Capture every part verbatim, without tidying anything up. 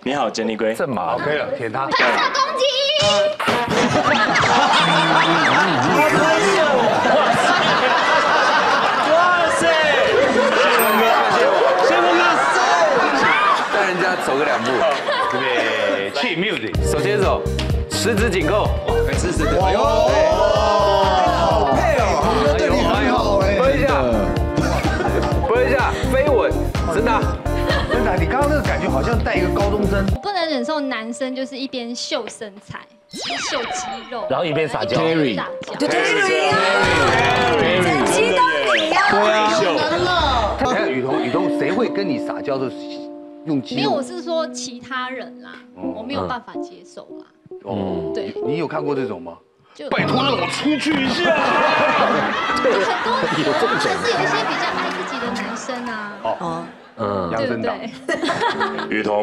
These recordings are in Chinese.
你好，珍妮龟。 正马 OK 了，舔他。 喷射攻击！ 哇塞！谢文哥，谢文哥， 带人家走个两步，对不对？去 music， 手牵手，十指紧扣， 是是是，哎呦， 好配哦，对你很好哎。 拨一下，拨一下，飞吻，真的。真的，你刚刚那个感觉好像带一个高中生。 我不能忍受男生就是一边秀身材、秀肌肉， 然后一边撒娇。 Terry，撒娇。 对 Terry 啊，整集都你呀。 对啊， 你看雨桐，雨桐谁会跟你撒娇的用肌肉？ 没有，我是说其他人啦，我没有办法接受啦。 哦， 对， 你有看过这种吗？ 就拜托让我出去一下。 很多，但是有一些比较爱自己的男生啊。 哦，嗯，杨对不森党。 雨桐。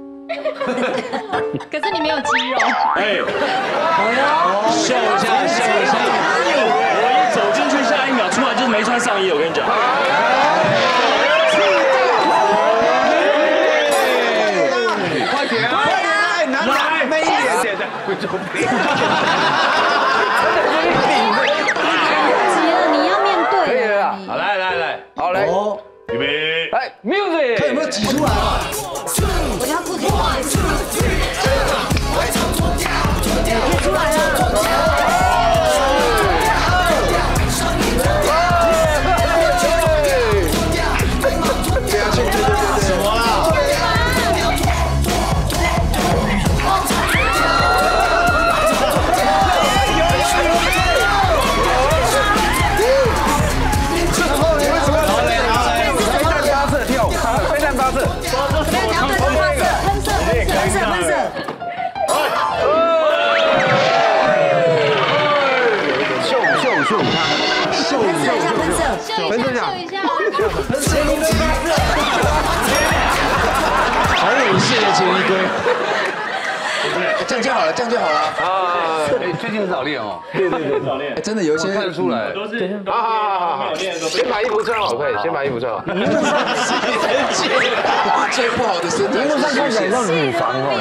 可是你没有肌肉。 哎，秀一下，秀一下。我一走进去，下一秒出来就是没穿上衣，我跟你讲。 快点啊！ 来，来，没一点， 现在会做屁。 急了，你要面对。 可以了，好，来来来，好来，预备，来 music， 看有没有挤出来啊？ 我要不出来，出来了。 喷射一下，秀一下， 好猥亵的杰尼龟。这样就好了，这样就好了。 啊，哎，最近很少练哦。 对对对，少练。 真的有一些看得出来。 都是好好好好好，先把衣服穿好，快，先把衣服穿好。 最不好的身材， 荧幕上看起来像乳房哦。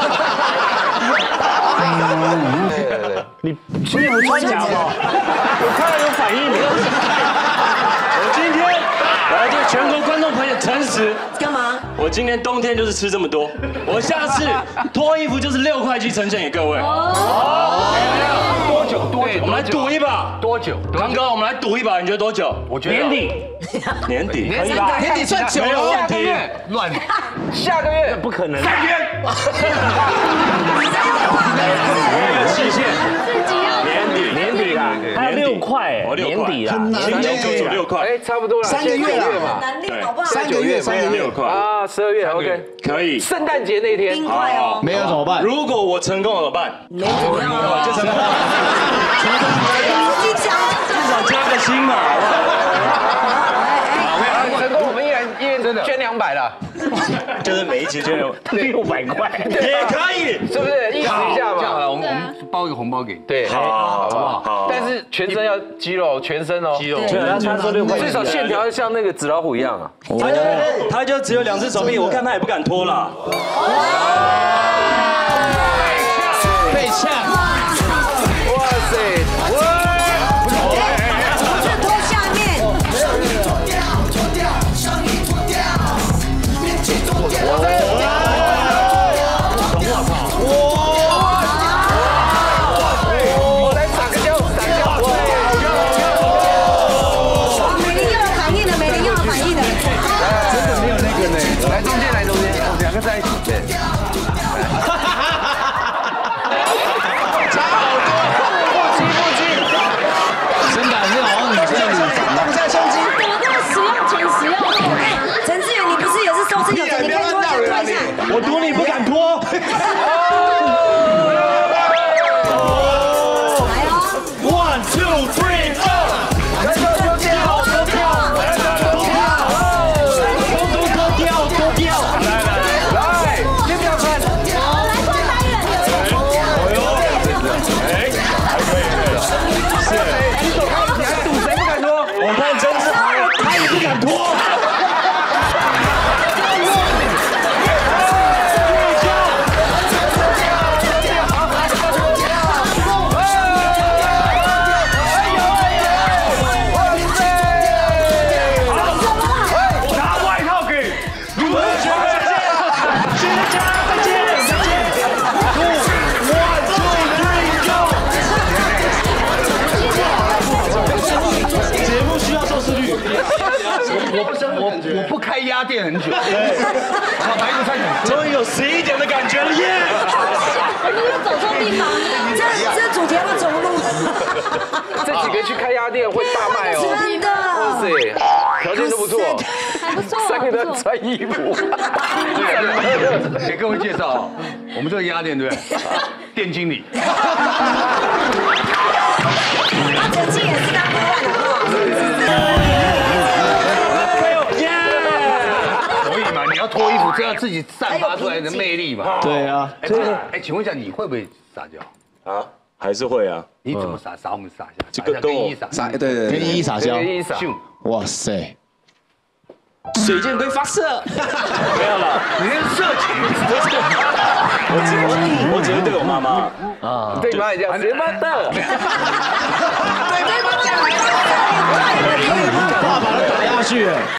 对对对， 你衣服穿假的， 我看了有反应。我今天，我要对全国观众朋友诚实。 干嘛？ 我今年冬天就是吃这么多，我下次脱衣服就是六块肌呈现给各位。 多久？多久？ 我们来赌一把。 多久？ 堂哥，我们来赌一把，你觉得多久？ 我觉得年底。年底可以吧？ 年底算久没有了。 问题。 乱，下个月不可能。 三天。 没有期限。 自己要年底， 年底啦，还有六块， 哦，六块， 年底啦， 青椒就煮六块， 哎，差不多了， 三个月了嘛。 难练好不好？ 三个月，三个月六块啊，十二月 OK， 可以。 圣诞节那天冰块哦。 没有怎么办？ 如果我成功了怎么办？ 没怎么样啊， 就成功了， 自己讲。 至少加个薪嘛，好不好？ 成功，我们一人一人真的捐两百了， 就是每一集就有六百块， 也可以， 是不是？意思一下嘛。 这样好了，我们我们包一个红包给你。 对， 好， 好不好？ 好。 但是全身要肌肉，全身哦，肌肉， 对，他他说六块， 最少线条要像那个纸老虎一样啊。 他就他就只有两只手臂，我看他也不敢脱了。 被呛。 哇塞，哇！ 这脱下面。 我来撒个娇，撒个娇！ 美玲又有反应了，美玲又有反应了。 真的没有那个呢。来中间，来中间，两个在一起。对。 差好多，不急不急。真的，你好像你这样子动一下胸肌。 我都使用前使用后。 陈志远，你不是也是收视有成？你可以脱一下，脱一下。 我赌你不敢脱。One two three go！ 来脱脱掉，脱掉， 多掉多掉，来来来， 来，先不要穿。 来换白人。 哎，还可以，是。 你还赌谁不敢脱？ 我看真是他，他也不敢脱。越加大家，再见，再见。One two three go。节目需要收视率。 我不我我不开鸭店很久，好，来一个菜品， 终于有十一点的感觉了耶！ 你又走错地方，这这主题要不要走路？ 这几个去开鸭店会大卖哦， 真的， 哇塞，条件都不错， 还不错， 三个都在穿衣服。给各位介绍，我们这个鸭店对不对？店经理， 他成绩也是当不完的。 你要脱衣服，这要自己散发出来的魅力嘛。 对啊， 哎，哎，请问一下，你会不会撒娇啊，还是会啊。 你怎么撒？撒我们撒一下， 这个跟我撒，对对， 跟依依撒娇， 跟依依撒。 哇塞， 水箭龟发射，没有了， 你是色情， 我只我我只会对我妈妈啊，对妈也这样，谁妈的？ 爸把他打下去。